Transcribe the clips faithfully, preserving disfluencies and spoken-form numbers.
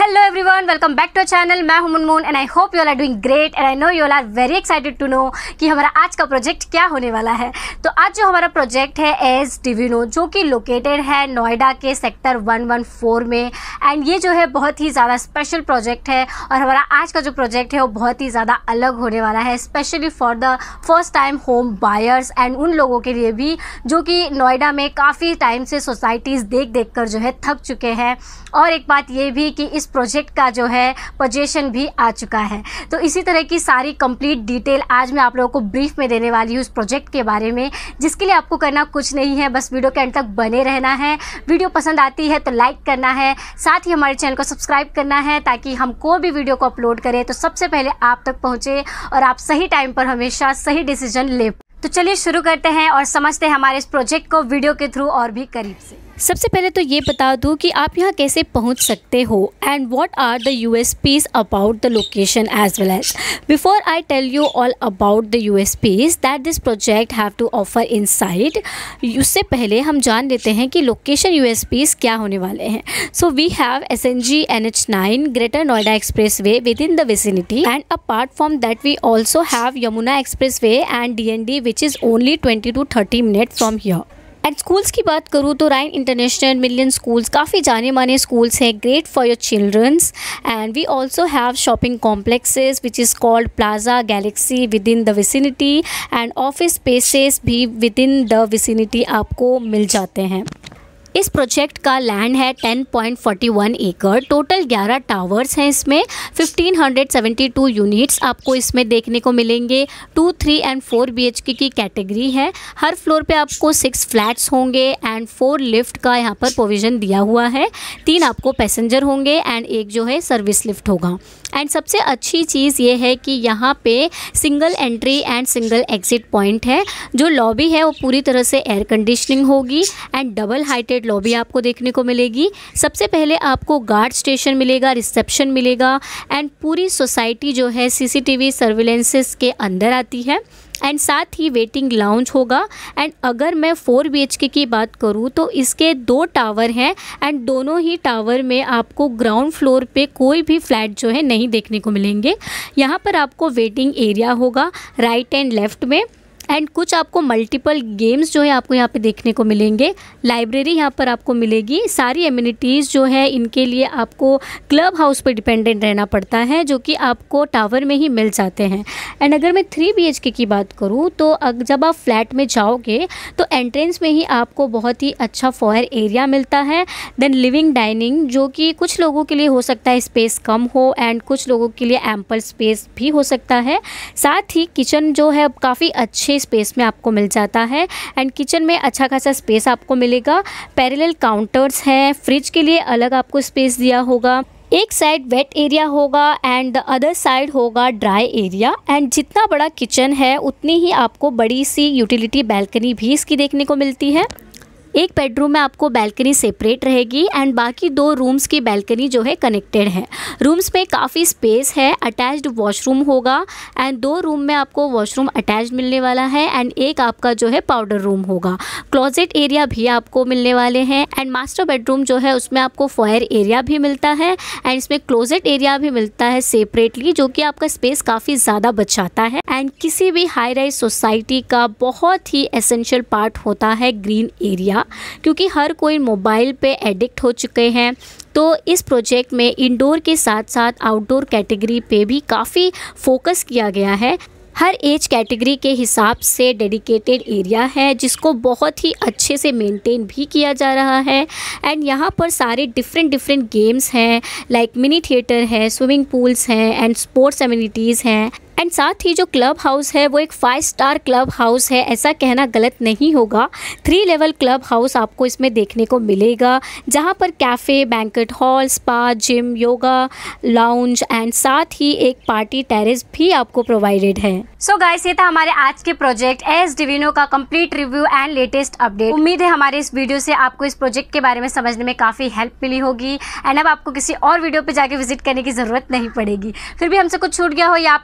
Hello everyone, welcome back to channel. मैं हूं Munmun and I hope you all are doing great and I know you all are very excited to know कि हमारा आज का project क्या होने वाला है। तो आज जो हमारा प्रोजेक्ट है एस डिविनो, जो कि लोकेटेड है नोएडा के सेक्टर वन वन फोर में, एंड ये जो है बहुत ही ज़्यादा स्पेशल प्रोजेक्ट है और हमारा आज का जो प्रोजेक्ट है वो बहुत ही ज़्यादा अलग होने वाला है, specially for the first time home buyers and उन लोगों के लिए भी जो कि नोएडा में काफ़ी टाइम से सोसाइटीज़ देख देख कर जो है थक चुके हैं। और एक बात ये भी कि इस प्रोजेक्ट का जो है पोजीशन भी आ चुका है। तो इसी तरह की सारी कंप्लीट डिटेल आज मैं आप लोगों को ब्रीफ में देने वाली हूँ इस प्रोजेक्ट के बारे में, जिसके लिए आपको करना कुछ नहीं है, बस वीडियो के एंड तक बने रहना है। वीडियो पसंद आती है तो लाइक करना है, साथ ही हमारे चैनल को सब्सक्राइब करना है ताकि हम कोई भी वीडियो को अपलोड करें तो सबसे पहले आप तक पहुँचे और आप सही टाइम पर हमेशा सही डिसीजन ले। तो चलिए शुरू करते हैं और समझते हैं हमारे इस प्रोजेक्ट को वीडियो के थ्रू और भी करीब से। सबसे पहले तो ये बता दूं कि आप यहाँ कैसे पहुँच सकते हो and what are the USPs about the location as well as. Before I tell you all about the USPs that this project have to offer inside, उससे पहले हम जान लेते हैं कि लोकेशन यूएसपीज क्या होने वाले हैं। So we have S N G N H nine Greater Noida expressway within the vicinity, and apart from that we also have Yamuna expressway and D N D which is only twenty two thirty minute from here. And schools की बात करूँ तो राइन international, million schools, काफ़ी जाने माने schools हैं, great for your childrens. And we also have shopping complexes which is called Plaza Galaxy within the vicinity, and office spaces भी within the vicinity आपको मिल जाते हैं। इस प्रोजेक्ट का लैंड है टेन पॉइंट फोर वन एकड़, total ग्यारह टावर्स हैं इसमें, फिफ्टीन सेवेंटी टू यूनिट्स आपको इसमें देखने को मिलेंगे। Two three and four B H K की कैटेगरी है। हर फ्लोर पे आपको सिक्स फ्लैट्स होंगे एंड फोर लिफ्ट का यहाँ पर प्रोविज़न दिया हुआ है। तीन आपको पैसेंजर होंगे एंड एक जो है सर्विस लिफ्ट होगा। एंड सबसे अच्छी चीज़ ये है कि यहाँ पे single entry and single exit point है। जो लॉबी है वो पूरी तरह से एयर कंडीशनिंग होगी एंड डबल हाइटेड लॉबी आपको देखने को मिलेगी। सबसे पहले आपको गार्ड स्टेशन मिलेगा, रिसेप्शन मिलेगा एंड पूरी सोसाइटी जो है सीसीटीवी सर्विलेंसेस के अंदर आती है एंड साथ ही वेटिंग लाउंज होगा। एंड अगर मैं फोर बी एच के की बात करूँ तो इसके दो टावर हैं एंड दोनों ही टावर में आपको ग्राउंड फ्लोर पे कोई भी फ्लैट जो है नहीं देखने को मिलेंगे। यहाँ पर आपको वेटिंग एरिया होगा राइट एंड लेफ़्ट में, एंड कुछ आपको मल्टीपल गेम्स जो है आपको यहाँ पे देखने को मिलेंगे। लाइब्रेरी यहाँ पर आपको मिलेगी। सारी एमिनिटीज़ जो है इनके लिए आपको क्लब हाउस पर डिपेंडेंट रहना पड़ता है, जो कि आपको टावर में ही मिल जाते हैं। एंड अगर मैं थ्री बी एच के की बात करूँ तो अग जब आप फ्लैट में जाओगे तो एंट्रेंस में ही आपको बहुत ही अच्छा फॉयर एरिया मिलता है। देन लिविंग डाइनिंग, जो कि कुछ लोगों के लिए हो सकता है स्पेस कम हो एंड कुछ लोगों के लिए एम्पल स्पेस भी हो सकता है। साथ ही किचन जो है काफ़ी अच्छे स्पेस में आपको मिल जाता है एंड किचन में अच्छा खासा स्पेस आपको मिलेगा। पैरेलल काउंटर्स हैं, फ्रिज के लिए अलग आपको स्पेस दिया होगा। एक साइड वेट एरिया होगा एंड द अदर साइड होगा ड्राई एरिया। एंड जितना बड़ा किचन है उतनी ही आपको बड़ी सी यूटिलिटी बैल्कनी भी इसकी देखने को मिलती है। एक बेडरूम में आपको बैल्कनी सेपरेट रहेगी एंड बाकी दो रूम्स की बैल्कनी जो है कनेक्टेड है। रूम्स में काफ़ी स्पेस है, अटैच्ड वॉशरूम होगा एंड दो रूम में आपको वॉशरूम अटैच्ड मिलने वाला है एंड एक आपका जो है पाउडर रूम होगा। क्लोजेट एरिया भी आपको मिलने वाले हैं एंड मास्टर बेडरूम जो है उसमें आपको फॉयर एरिया भी मिलता है एंड इसमें क्लोजेट एरिया भी मिलता है सेपरेटली, जो कि आपका स्पेस काफ़ी ज़्यादा बचाता है। एंड किसी भी हाई राइज सोसाइटी का बहुत ही एसेंशियल पार्ट होता है ग्रीन एरिया, क्योंकि हर कोई मोबाइल पे एडिक्ट हो चुके हैं। तो इस प्रोजेक्ट में इंडोर के साथ साथ आउटडोर कैटेगरी पे भी काफ़ी फोकस किया गया है। हर एज कैटेगरी के हिसाब से डेडिकेटेड एरिया है जिसको बहुत ही अच्छे से मेंटेन भी किया जा रहा है। एंड यहाँ पर सारे डिफरेंट डिफरेंट गेम्स हैं, लाइक मिनी थिएटर है, स्विमिंग पूल्स हैं एंड स्पोर्ट्स एमिनिटीज़ हैं। एंड साथ ही जो क्लब हाउस है वो एक फाइव स्टार क्लब हाउस है, ऐसा कहना गलत नहीं होगा। थ्री लेवल क्लब हाउस आपको इसमें देखने को मिलेगा, जहाँ पर cafe, banquet hall, spa, gym, yoga lounge and साथ ही एक पार्टी टेरेस भी आपको प्रोवाइडेड है। सो so गाइस, ये था हमारे आज के प्रोजेक्ट एस डिविनो का complete review and latest update. उम्मीद है हमारे इस वीडियो से आपको इस प्रोजेक्ट के बारे में समझने में काफ़ी हेल्प मिली होगी एंड अब आपको किसी और वीडियो पे जाके विजिट करने की ज़रूरत नहीं पड़ेगी। फिर भी हमसे कुछ छूट गया हो या आप कोई सजेशन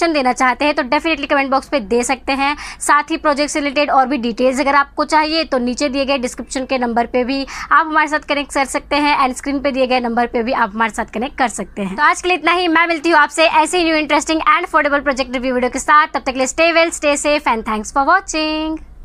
सजेशन देना चाहते हैं तो डेफिनेटली कमेंट बॉक्स पे दे सकते हैं। साथ ही प्रोजेक्ट से रिलेटेड और भी डिटेल्स अगर आपको चाहिए तो नीचे दिए गए डिस्क्रिप्शन के नंबर पे भी आप हमारे साथ कनेक्ट कर सकते हैं एंड स्क्रीन पे दिए गए नंबर पे भी आप हमारे साथ कनेक्ट कर सकते हैं। तो आज के लिए इतना ही। मैं मिलती हूँ आपसे ऐसे ही new interesting and affordable project review video के साथ। तब तक के लिए stay well, stay safe and thanks for watching.